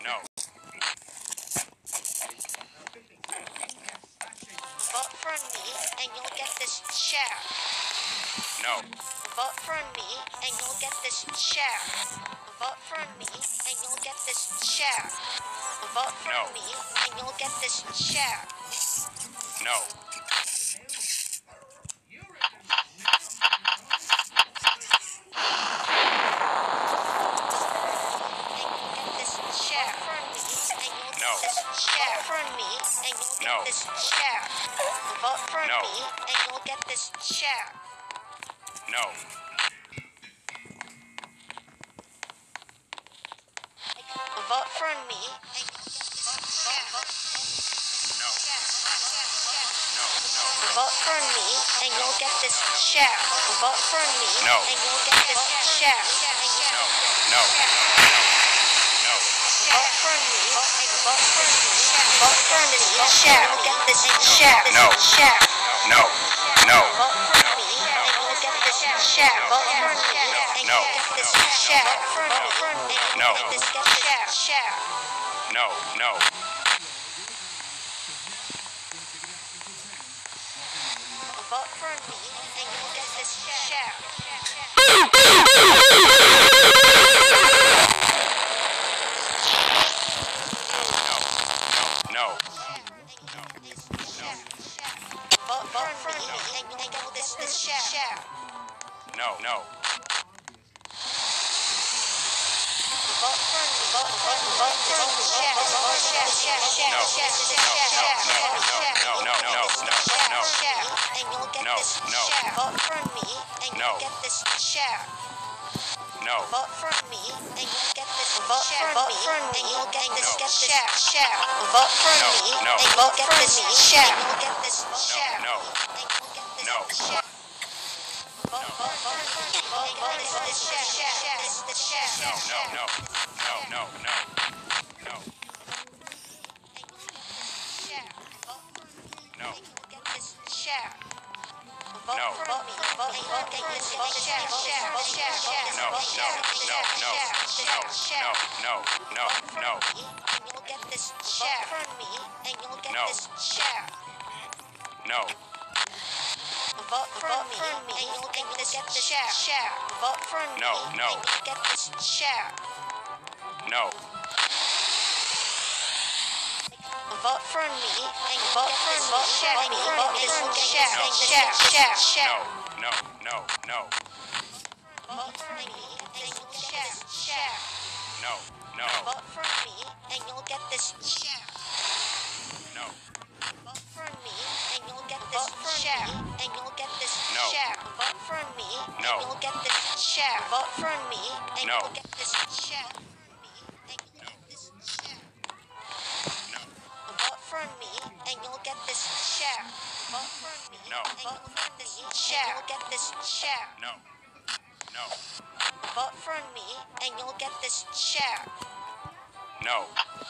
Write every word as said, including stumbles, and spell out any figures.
No. Vote for me and you'll get this chair. No. Vote for me and you'll get this chair. Vote for me and you'll get this chair. Vote for No. me and you'll get this chair. No. Chair for me and you'll No. get this chair for me and you'll get No. this chair. Vote for No. me and you'll get this chair. No. Vote for me and No. No. vote for me and you'll get this chair. Vote for me No. and you'll get this chair. No. No. No. Vote for me and vote for me. Vote for me. Chair. Get this chair. No. Chair. No. No. Vote for me and you'll get this chair. Vote for me and No. you'll get this chair. Vote for me and No. you'll get this chair. Chair. No. No. Vote for me and you'll get this chair. No. Vote for me and you'll get this this chair. No. No. Vote for me. Vote for me. Vote for me. Chair. Vote chair. Chair. Chair. No. Chair. Chair. No. No. No. No. No. Chair. And you'll get No. this No. chair. Vote for me and No. you'll get this chair. No. Vote for me and you'll get this vote for vote for me and you'll get this get chair. Chair. Vote for No. me No. and you'll get this chair. You'll get this chair. No. And you'll get this No. chair. Vote vote vote for me. Vote vote this this chair. Chair. This the chair. No. No. No. No. No. No. No. Chair. Vote for me. No. And you'll get this chair. Vote No. for me. Vote vote get this vote chair. Chair. Vote chair. Chair. No. Vote No. chair. No. No. Chair. Chair. No. No. No. No. And you'll get this chair for me, and you'll get No. this chair. No. Vote for me, and you'll get this chair. Chair. Vote for me, No, no. and you'll get this chair. No. Vote for me, and vote for me. Chair. And vote this chair. Chair. Chair. Chair. No. No. No. Vote for me, and you'll get this chair. No. No. Vote for me, and you'll get this chair. No. Vote for me, and you'll get this chair. And you'll get this No. chair. Vote for me, No. and you'll get this chair. Vote for me, and No. you'll get this chair. And you'll get this chair. No. Vote for me, and you'll get this chair. Vote for me, No. and you'll get this chair. You'll get this chair. No. No. Vote for me, and you'll get this chair. No.